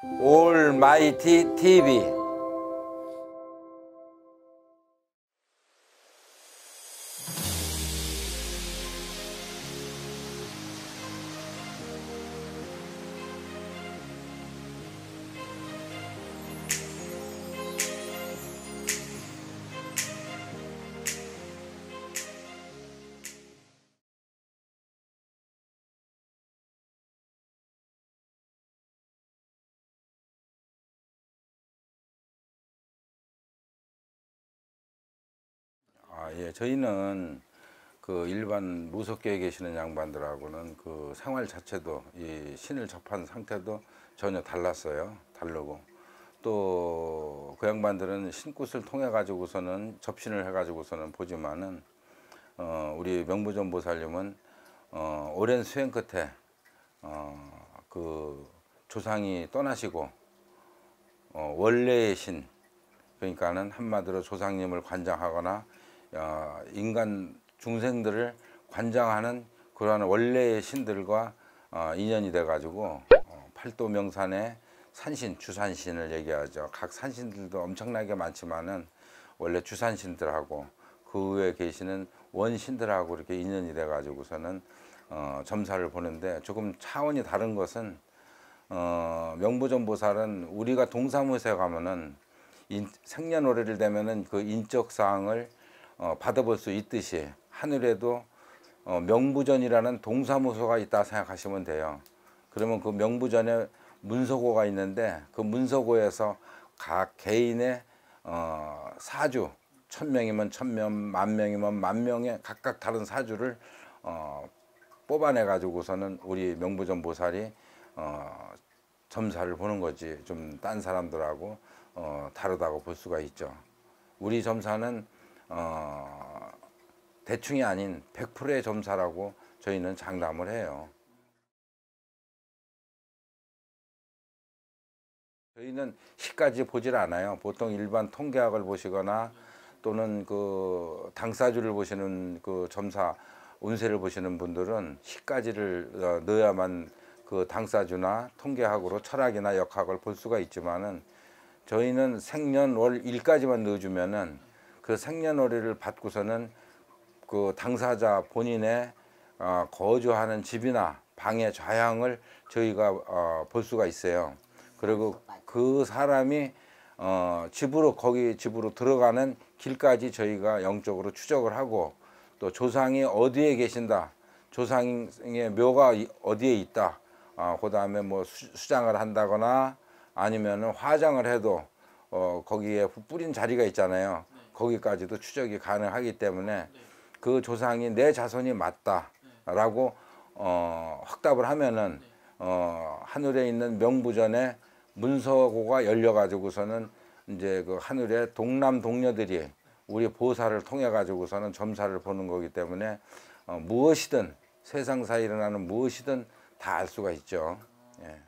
올마이티 TV. 예, 저희는 그 일반 무속계에 계시는 양반들하고는 그 생활 자체도 이 신을 접한 상태도 전혀 달랐어요. 다르고 또 그 양반들은 신굿을 통해 가지고서는 접신을 해 가지고서는 보지만은 우리 명부전 보살님은 오랜 수행 끝에 그 조상이 떠나시고 원래의 신, 그러니까는 한마디로 조상님을 관장하거나 인간 중생들을 관장하는 그러한 원래의 신들과 인연이 돼 가지고 팔도명산의 산신, 주산신을 얘기하죠. 각 산신들도 엄청나게 많지만은 원래 주산신들하고 그 외에 계시는 원신들하고 이렇게 인연이 돼 가지고서는 점사를 보는데, 조금 차원이 다른 것은 명부전 보살은 우리가 동사무소에 가면은 생년월일을 되면은 그 인적 사항을 받아볼 수 있듯이 하늘에도 명부전이라는 동사무소가 있다 생각하시면 돼요. 그러면 그 명부전에 문서고가 있는데 그 문서고에서 각 개인의 사주, 1000명이면 1000명, 10,000명이면 10,000명의 각각 다른 사주를 뽑아내 가지고서는 우리 명부전 보살이 점사를 보는 거지. 좀 딴 사람들하고 다르다고 볼 수가 있죠. 우리 점사는 대충이 아닌 100%의 점사라고 저희는 장담을 해요. 저희는 시까지 보질 않아요. 보통 일반 통계학을 보시거나 또는 그 당사주를 보시는 그 점사 운세를 보시는 분들은 시까지를 넣어야만 그 당사주나 통계학으로 철학이나 역학을 볼 수가 있지만은, 저희는 생년월일까지만 넣어주면은 그 생년월일을 받고서는 그 당사자 본인의 거주하는 집이나 방의 좌향을 저희가 볼 수가 있어요. 그리고 그 사람이 거기 집으로 들어가는 길까지 저희가 영적으로 추적을 하고, 또 조상이 어디에 계신다, 조상의 묘가 어디에 있다, 그 다음에 뭐 수장을 한다거나 아니면은 화장을 해도 거기에 뿌린 자리가 있잖아요. 거기까지도 추적이 가능하기 때문에 그 조상이 내 자손이 맞다라고 확답을 하면은 하늘에 있는 명부전에 문서고가 열려 가지고서는 이제 그 하늘의 동남 동녀들이 우리 보살을 통해 가지고서는 점사를 보는 거기 때문에 무엇이든 세상사에 일어나는 무엇이든 다 알 수가 있죠. 예.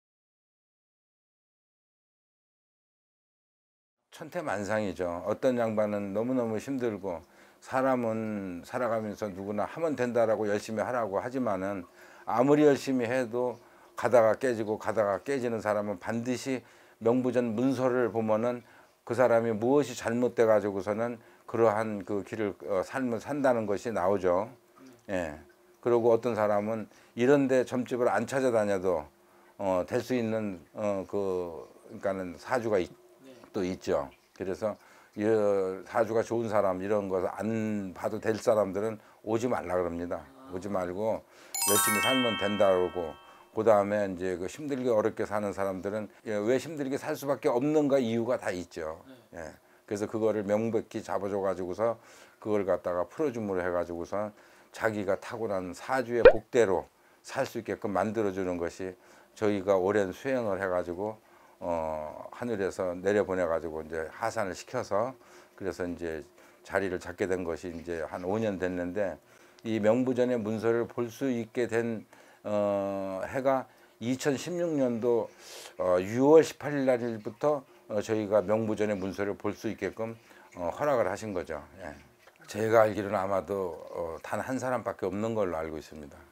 천태만상이죠. 어떤 양반은 너무너무 힘들고, 사람은 살아가면서 누구나 하면 된다라고 열심히 하라고 하지만은 아무리 열심히 해도 가다가 깨지고 가다가 깨지는 사람은 반드시 명부전 문서를 보면은 그 사람이 무엇이 잘못돼 가지고서는 그러한 그 길을 삶을 산다는 것이 나오죠. 예. 그리고 어떤 사람은 이런데 점집을 안 찾아다녀도 될 수 있는 그러니까는 사주가 또 있죠. 그래서 이 사주가 좋은 사람, 이런 거 안 봐도 될 사람들은 오지 말라 그럽니다. 오지 말고 열심히 살면 된다 그러고, 그 다음에 이제 그 힘들게 어렵게 사는 사람들은 왜 힘들게 살 수밖에 없는가 이유가 다 있죠. 예. 그래서 그거를 명백히 잡아줘 가지고서 그걸 갖다가 풀어줌으로 해 가지고서 자기가 타고난 사주의 복대로 살 수 있게끔 만들어주는 것이 저희가 오랜 수행을 해 가지고 하늘에서 내려보내 가지고 이제 하산을 시켜서, 그래서 이제 자리를 잡게 된 것이 이제 한 5년 됐는데, 이 명부전의 문서를 볼 수 있게 된 해가 2016년도 6월 18일 날부터 저희가 명부전의 문서를 볼 수 있게끔 허락을 하신 거죠. 예. 제가 알기로는 아마도 단 한 사람밖에 없는 걸로 알고 있습니다.